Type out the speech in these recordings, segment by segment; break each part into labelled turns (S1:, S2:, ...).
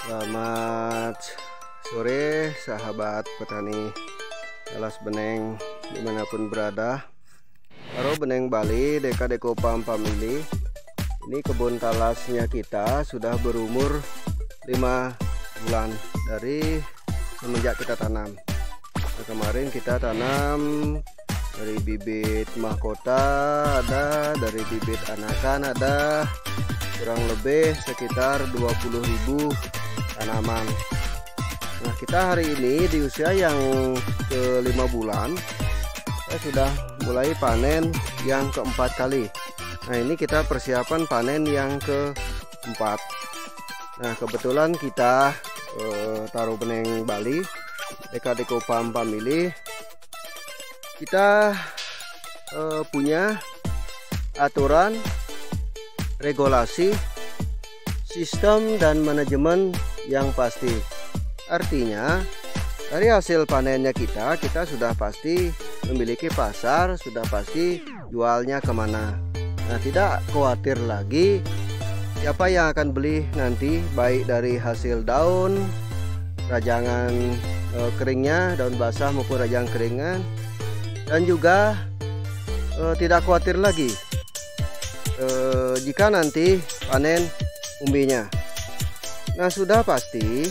S1: Selamat sore sahabat petani talas beneng dimanapun berada. Karo beneng Bali Deka Dekopam Family. Ini kebun talasnya kita sudah berumur 5 bulan dari semenjak kita tanam. Kemarin kita tanam dari bibit mahkota ada, dari bibit anakan ada, kurang lebih sekitar 20.000 tanaman. Nah, kita hari ini di usia yang ke-5 bulan kita sudah mulai panen yang keempat kali. Nah, ini kita persiapan panen yang keempat. Nah, kebetulan kita taruh beneng Bali Deka Dekopam Family, kita punya aturan, regulasi, sistem dan manajemen yang pasti. Artinya dari hasil panennya kita sudah pasti memiliki pasar, sudah pasti jualnya kemana. Nah, tidak khawatir lagi siapa yang akan beli nanti, baik dari hasil daun, rajangan keringnya, daun basah maupun rajangan keringan. Dan juga tidak khawatir lagi jika nanti panen umbinya. Nah, sudah pasti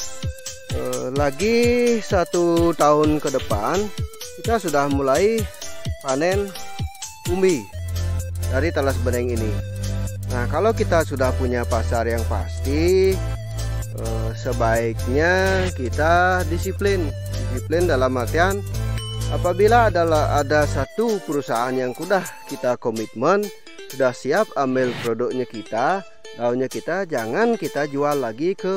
S1: lagi 1 tahun ke depan kita sudah mulai panen umbi dari talas beneng ini. Nah, kalau kita sudah punya pasar yang pasti, sebaiknya kita disiplin dalam artian apabila ada satu perusahaan yang sudah kita komitmen, sudah siap ambil produknya kita, daunnya kita, jangan kita jual lagi ke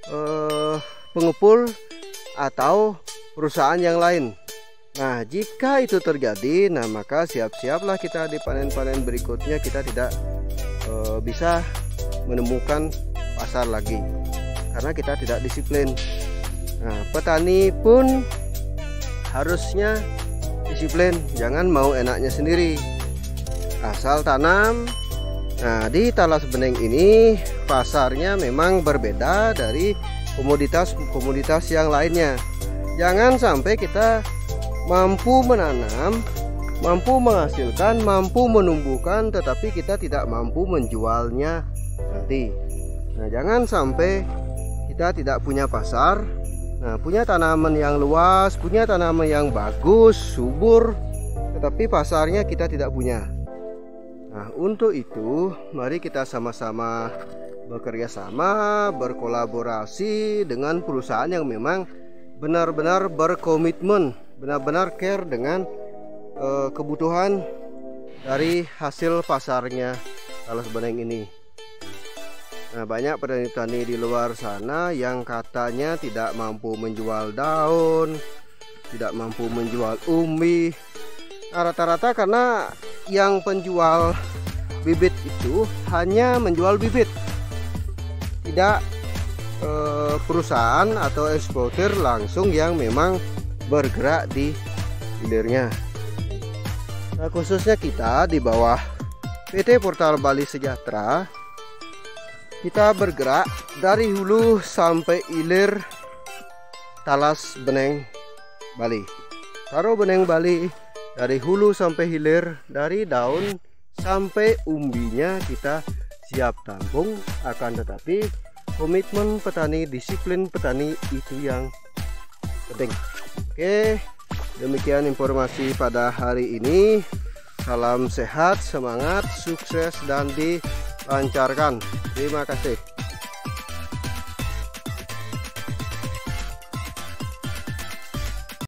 S1: pengepul atau perusahaan yang lain. Nah, jika itu terjadi, nah maka siap-siaplah kita di panen-panen berikutnya kita tidak bisa menemukan pasar lagi karena kita tidak disiplin. Nah, petani pun harusnya disiplin, jangan mau enaknya sendiri, asal tanam. Nah, di talas beneng ini pasarnya memang berbeda dari komoditas yang lainnya. Jangan sampai kita mampu menanam, mampu menghasilkan, mampu menumbuhkan, tetapi kita tidak mampu menjualnya nanti. Nah, jangan sampai kita tidak punya pasar. Nah, punya tanaman yang luas, punya tanaman yang bagus, subur, tetapi pasarnya kita tidak punya. Nah, untuk itu mari kita sama-sama bekerja sama, berkolaborasi dengan perusahaan yang memang benar-benar berkomitmen, benar-benar care dengan kebutuhan dari hasil pasarnya talas beneng ini. Nah, banyak petani-petani di luar sana yang katanya tidak mampu menjual daun, tidak mampu menjual umbi. Nah, rata-rata karena yang penjual bibit itu hanya menjual bibit, tidak perusahaan atau eksportir langsung yang memang bergerak di hilirnya. Nah, khususnya kita di bawah PT Portal Bali Sejahtera, kita bergerak dari hulu sampai hilir talas beneng Bali. Taruh beneng Bali dari hulu sampai hilir, dari daun sampai umbinya kita siap tampung. Akan tetapi komitmen petani, disiplin petani itu yang penting. Oke, demikian informasi pada hari ini. Salam sehat, semangat, sukses dan dilancarkan. Terima kasih.